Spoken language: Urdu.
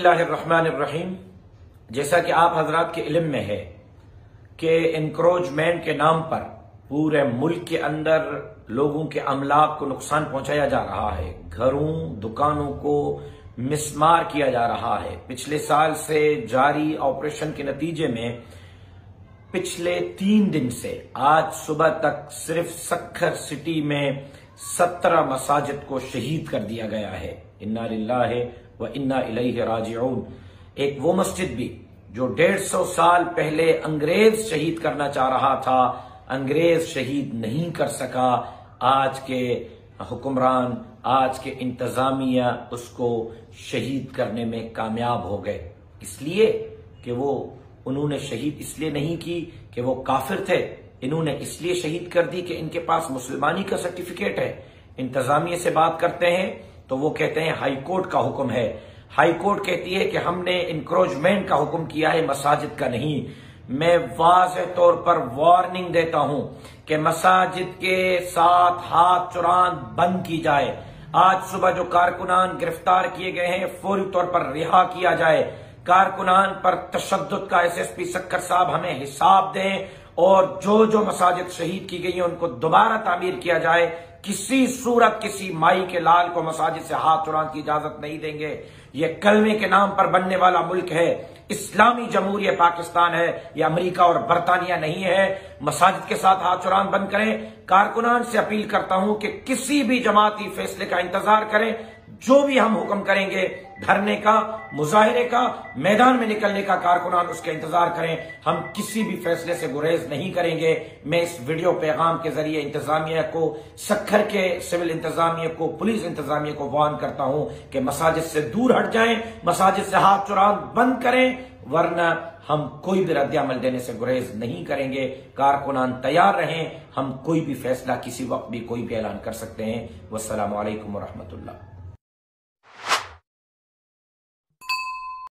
اللہ الرحمن الرحیم۔ جیسا کہ آپ حضرات کے علم میں ہے کہ انکروچمنٹ کے نام پر پورے ملک کے اندر لوگوں کے املاک کو نقصان پہنچایا جا رہا ہے، گھروں دکانوں کو مسمار کیا جا رہا ہے۔ پچھلے سال سے جاری آپریشن کے نتیجے میں پچھلے 3 دن سے آج صبح تک صرف سکر سٹی میں 17 مساجد کو شہید کر دیا گیا ہے۔ انا للہ و انا الیہ راجعون۔ ایک وہ مسجد بھی جو 150 سال پہلے انگریز شہید کرنا چاہ رہا تھا، انگریز شہید نہیں کر سکا، آج کے حکمران، آج کے انتظامیہ اس کو شہید کرنے میں کامیاب ہو گئے، اس لیے کہ انہوں نے شہید اس لیے نہیں کی کہ وہ کافر تھے، انہوں نے اس لیے شہید کر دی کہ ان کے پاس مسلمانی کا سرٹیفکیٹ ہے۔ انتظامیہ سے بات کرتے ہیں تو وہ کہتے ہیں ہائی کورٹ کا حکم ہے، ہائی کورٹ کہتی ہے کہ ہم نے انکروچمنٹ کا حکم کیا ہے، مساجد کا نہیں۔ میں واضح طور پر وارننگ دیتا ہوں کہ مساجد کے ساتھ ہاتھ چران بند کی جائے۔ آج صبح جو کارکنان گرفتار کیے گئے ہیں فوری طور پر رہا کیا جائے۔ کارکنان پر تشدد کا SSP سکر صاحب ہمیں حساب دیں، اور جو مساجد شہید کی گئی ہیں ان کو دوبارہ تعمیر کیا جائے۔ کسی صورت کسی مائی کے لال کو مساجد سے ہاتھ چرانے کی اجازت نہیں دیں گے۔ یہ کلمے کے نام پر بننے والا ملک ہے، اسلامی جمہوریہ پاکستان ہے، یہ امریکہ اور برطانیہ نہیں ہے۔ مساجد کے ساتھ ہاتھ چرانا بند کریں۔ کارکنان سے اپیل کرتا ہوں کہ کسی بھی جماعتی فیصلے کا انتظار کریں، جو بھی ہم حکم کریں گے، دھرنے کا، مظاہرے کا، میدان میں نکلنے کا، کارکنان اس کا انتظار کریں۔ ہم کسی بھی فیصلے سے گریز نہیں کریں گے۔ میں اس ویڈیو پیغام کے ذریعے انتظامیہ کو، سکر کے سول انتظامیہ کو، پولیس انتظامیہ کو وارن کرتا ہوں کہ مساجد سے دور ہٹ جائیں، مساجد سے ہاتھ چرانا بند کریں، ورنہ ہم کوئی بھی رد عمل دینے سے گریز نہیں کریں گے۔ کارکنان تیار رہیں، ہم کوئی بھی فیصلہ کسی وقت بھی کوئی بھی اعلان کر سکتے ہیں۔ والسلام علیکم ورحمۃ اللہ۔